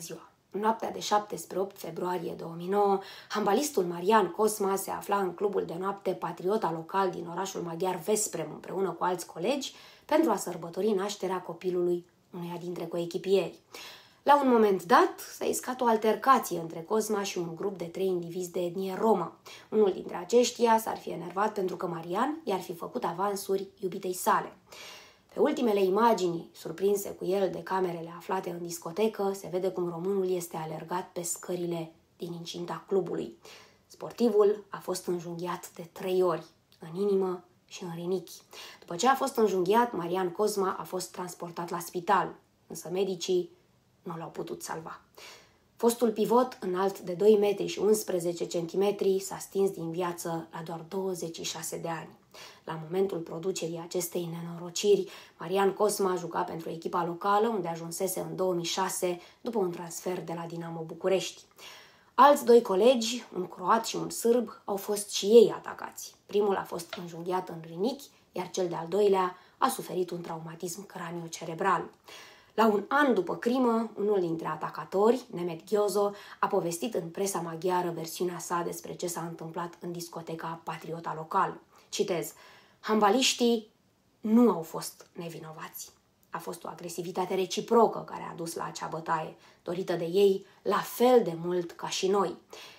ziua! În noaptea de 7 spre 8 februarie 2009, handbalistul Marian Cosma se afla în clubul de noapte Patriota local din orașul maghiar Vesprem împreună cu alți colegi pentru a sărbători nașterea copilului uneia dintre coechipieri. La un moment dat s-a iscat o altercație între Cosma și un grup de 3 indivizi de etnie romă. Unul dintre aceștia s-ar fi enervat pentru că Marian i-ar fi făcut avansuri iubitei sale. Pe ultimele imagini surprinse cu el de camerele aflate în discotecă, se vede cum românul este alergat pe scările din incinta clubului. Sportivul a fost înjunghiat de 3 ori, în inimă și în rinichi. După ce a fost înjunghiat, Marian Cosma a fost transportat la spital, însă medicii nu l-au putut salva. Fostul pivot, înalt de 2 metri și 11 centimetri, s-a stins din viață la doar 26 de ani. La momentul producerii acestei nenorociri, Marian Cosma juca pentru echipa locală, unde ajunsese în 2006 după un transfer de la Dinamo București. Alți 2 colegi, un croat și un sârb, au fost și ei atacați. Primul a fost înjunghiat în rinichi, iar cel de-al doilea a suferit un traumatism craniocerebral. La un an după crimă, unul dintre atacatori, Nemet Giozo, a povestit în presa maghiară versiunea sa despre ce s-a întâmplat în discoteca Patriota local. Citez: handbaliștii nu au fost nevinovați. A fost o agresivitate reciprocă care a dus la acea bătaie, dorită de ei la fel de mult ca și noi.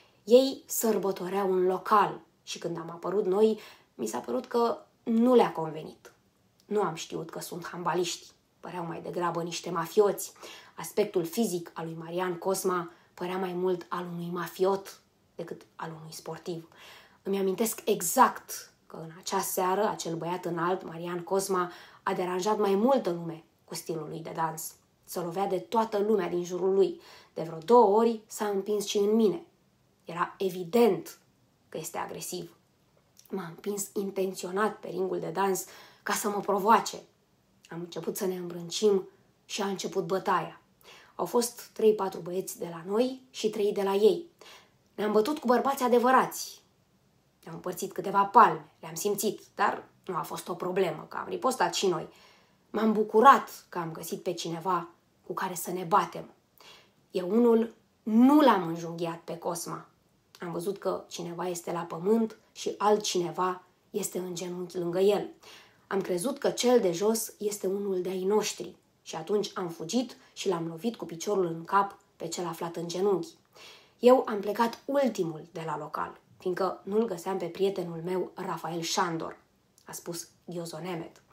Ei sărbătoreau un local și când am apărut noi, mi s-a părut că nu le-a convenit. Nu am știut că sunt handbaliști. Păreau mai degrabă niște mafioți. Aspectul fizic al lui Marian Cosma părea mai mult al unui mafiot decât al unui sportiv. Îmi amintesc exact că în acea seară acel băiat înalt, Marian Cosma, a deranjat mai multă lume cu stilul lui de dans. Se lovea de toată lumea din jurul lui. De vreo 2 ori s-a împins și în mine. Era evident că este agresiv. M-a împins intenționat pe ringul de dans ca să mă provoace. Am început să ne îmbrâncim și a început bătaia. Au fost 3-4 băieți de la noi și 3 de la ei. Ne-am bătut cu bărbați adevărați. Ne-am împărțit câteva palme, le-am simțit, dar nu a fost o problemă, că am ripostat și noi. M-am bucurat că am găsit pe cineva cu care să ne batem. Eu unul nu l-am înjunghiat pe Cosma. Am văzut că cineva este la pământ și altcineva este în genunchi lângă el. Am crezut că cel de jos este unul de-ai noștri și atunci am fugit și l-am lovit cu piciorul în cap pe cel aflat în genunchi. Eu am plecat ultimul de la local, fiindcă nu-l găseam pe prietenul meu, Rafael Șandor, a spus Giozo Nemet.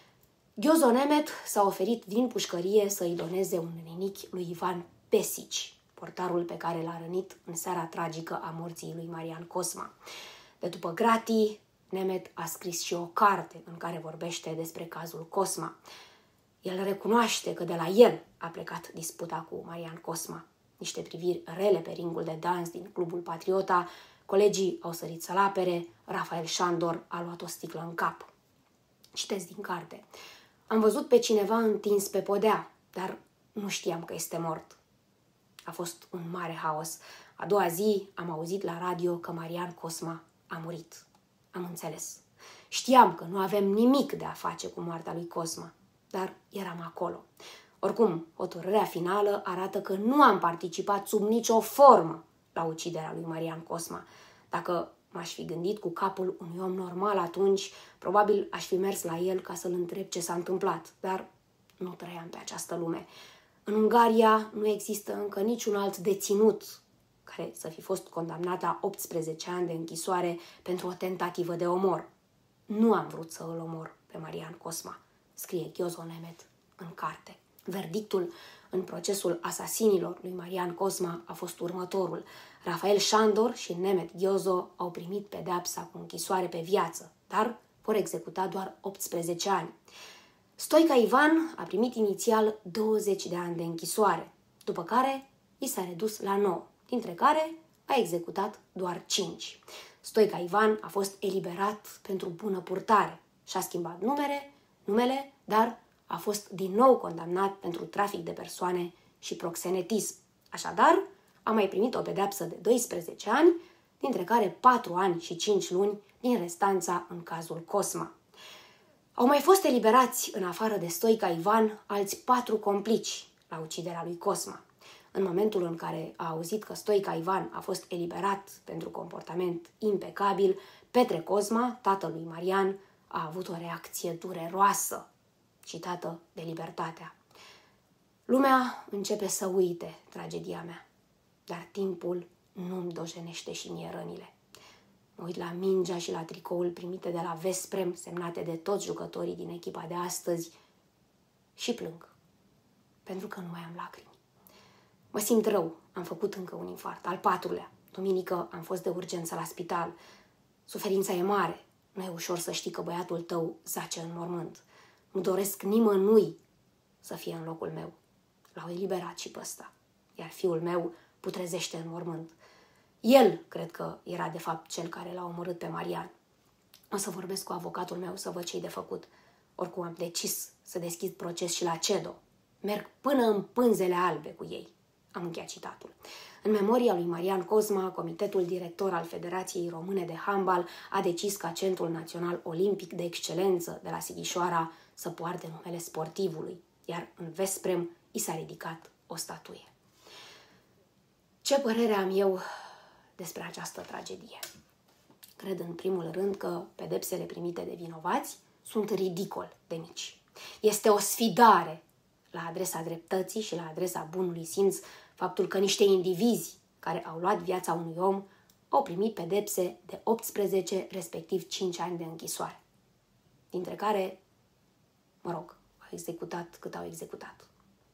Giozo Nemet s-a oferit din pușcărie să-i doneze un rinichi lui Ivan Pesici, portarul pe care l-a rănit în seara tragică a morții lui Marian Cosma. De după gratii, Nemet a scris și o carte în care vorbește despre cazul Cosma. El recunoaște că de la el a plecat disputa cu Marian Cosma. Niște priviri rele pe ringul de dans din clubul Patriota, colegii au sărit să-l apere, Rafael Șandor a luat o sticlă în cap. Citesc din carte. Am văzut pe cineva întins pe podea, dar nu știam că este mort. A fost un mare haos. A doua zi am auzit la radio că Marian Cosma a murit. Am înțeles. Știam că nu avem nimic de a face cu moartea lui Cosma, dar eram acolo. Oricum, hotărârea finală arată că nu am participat sub nicio formă la uciderea lui Marian Cosma. Dacă m-aș fi gândit cu capul unui om normal atunci, probabil aș fi mers la el ca să-l întreb ce s-a întâmplat, dar nu trăiam pe această lume. În Ungaria nu există încă niciun alt deținut care să fi fost condamnat la 18 ani de închisoare pentru o tentativă de omor. Nu am vrut să îl omor pe Marian Cosma, scrie Giozo Nemet în carte. Verdictul în procesul asasinilor lui Marian Cosma a fost următorul. Rafael Șandor și Nemet Giozo au primit pedeapsa cu închisoare pe viață, dar vor executa doar 18 ani. Stoica Ivan a primit inițial 20 de ani de închisoare, după care i s-a redus la 9, dintre care a executat doar 5. Stoica Ivan a fost eliberat pentru bună purtare. Și-a schimbat numele, dar a fost din nou condamnat pentru trafic de persoane și proxenetism. Așadar, a mai primit o pedeapsă de 12 ani, dintre care 4 ani și 5 luni din restanța în cazul Cosma. Au mai fost eliberați, în afară de Stoica Ivan, alți 4 complici la uciderea lui Cosma. În momentul în care a auzit că Stoica Ivan a fost eliberat pentru comportament impecabil, Petre Cosma, tatălui Marian, a avut o reacție dureroasă, citată de Libertatea. Lumea începe să uite tragedia mea, dar timpul nu-mi dojenește și mie rănile. Mă uit la mingea și la tricoul primite de la Vesprem, semnate de toți jucătorii din echipa de astăzi, și plâng, pentru că nu mai am lacrimi. Mă simt rău, am făcut încă un infart, al 4-lea. Duminică am fost de urgență la spital. Suferința e mare, nu e ușor să știi că băiatul tău zace în mormânt. Nu doresc nimănui să fie în locul meu. L-au eliberat și pe ăsta, iar fiul meu putrezește în mormânt. El, cred că, era de fapt cel care l-a omorât pe Marian. O să vorbesc cu avocatul meu să văd ce-i de făcut. Oricum am decis să deschid proces și la CEDO. Merg până în pânzele albe cu ei. Am încheiat citatul. În memoria lui Marian Cosma, Comitetul Director al Federației Române de Handbal a decis ca Centrul Național Olimpic de Excelență de la Sighișoara să poarte numele sportivului, iar în Vesprem i s-a ridicat o statuie. Ce părere am eu despre această tragedie? Cred în primul rând că pedepsele primite de vinovați sunt ridicol de mici. Este o sfidare la adresa dreptății și la adresa bunului simț faptul că niște indivizi care au luat viața unui om au primit pedepse de 18, respectiv 5 ani de închisoare, dintre care, au executat cât au executat.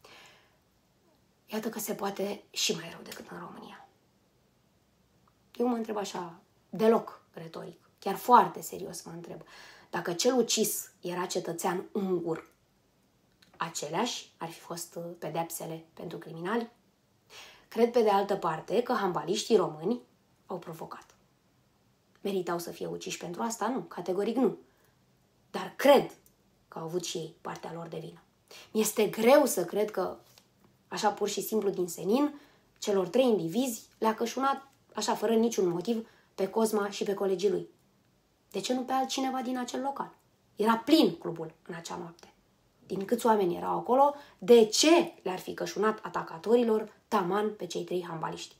Iată că se poate și mai rău decât în România. Eu mă întreb așa, deloc retoric, chiar foarte serios mă întreb, dacă cel ucis era cetățean ungur, aceleași ar fi fost pedepsele pentru criminali? Cred pe de altă parte că handbaliștii români au provocat. Meritau să fie uciși pentru asta? Nu, categoric nu. Dar cred că au avut și ei partea lor de vină. Mi-este greu să cred că, așa pur și simplu din senin, celor 3 indivizi le-a cășunat, așa fără niciun motiv, pe Cosma și pe colegii lui. De ce nu pe altcineva din acel local? Era plin clubul în acea noapte. Din câți oameni erau acolo, de ce le-ar fi cășunat atacatorilor taman pe cei 3 handbaliști?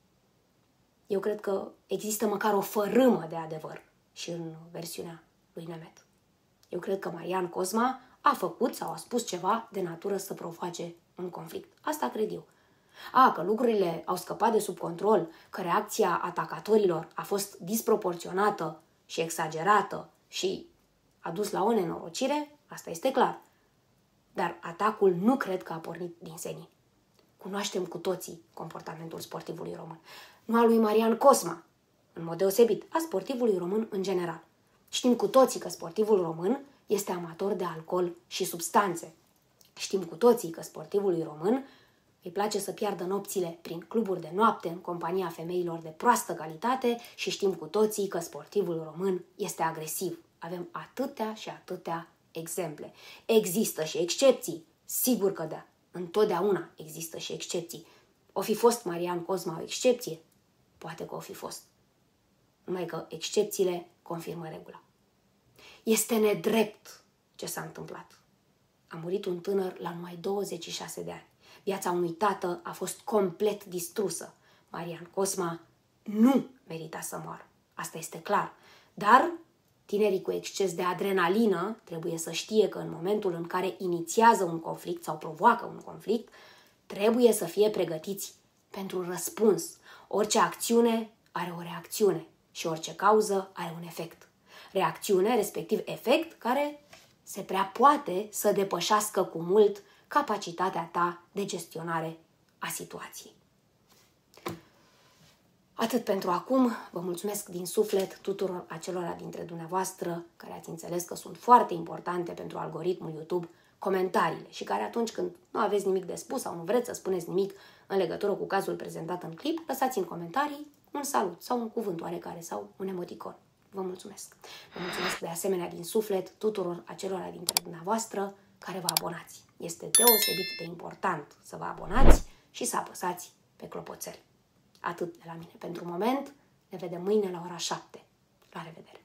Eu cred că există măcar o fărâmă de adevăr și în versiunea lui Nemet. Eu cred că Marian Cosma a făcut sau a spus ceva de natură să provoace un conflict. Asta cred eu. Că lucrurile au scăpat de sub control, că reacția atacatorilor a fost disproporționată și exagerată și a dus la o nenorocire, asta este clar. Dar atacul nu cred că a pornit din senin. Cunoaștem cu toții comportamentul sportivului român. Nu al lui Marian Cosma, în mod deosebit, a sportivului român în general. Știm cu toții că sportivul român este amator de alcool și substanțe. Știm cu toții că sportivului român îi place să piardă nopțile prin cluburi de noapte în compania femeilor de proastă calitate și știm cu toții că sportivul român este agresiv. Avem atâtea și atâtea exemple. Există și excepții? Sigur că da. Întotdeauna există și excepții. O fi fost Marian Cosma o excepție? Poate că o fi fost. Numai că excepțiile confirmă regula. Este nedrept ce s-a întâmplat. A murit un tânăr la numai 26 de ani. Viața unui tată a fost complet distrusă. Marian Cosma nu merita să moară. Asta este clar. Dar tinerii cu exces de adrenalină trebuie să știe că în momentul în care inițiază un conflict sau provoacă un conflict, trebuie să fie pregătiți pentru răspuns. Orice acțiune are o reacțiune și orice cauză are un efect. Reacțiune, respectiv efect, care se prea poate să depășească cu mult capacitatea ta de gestionare a situației. Atât pentru acum. Vă mulțumesc din suflet tuturor acelora dintre dumneavoastră care ați înțeles că sunt foarte importante pentru algoritmul YouTube comentariile și care atunci când nu aveți nimic de spus sau nu vreți să spuneți nimic în legătură cu cazul prezentat în clip, lăsați în comentarii un salut sau un cuvânt oarecare sau un emoticon. Vă mulțumesc. Vă mulțumesc de asemenea din suflet tuturor acelora dintre dumneavoastră care vă abonați. Este deosebit de important să vă abonați și să apăsați pe clopoțel. Atât de la mine pentru moment. Ne vedem mâine la ora 7. La revedere!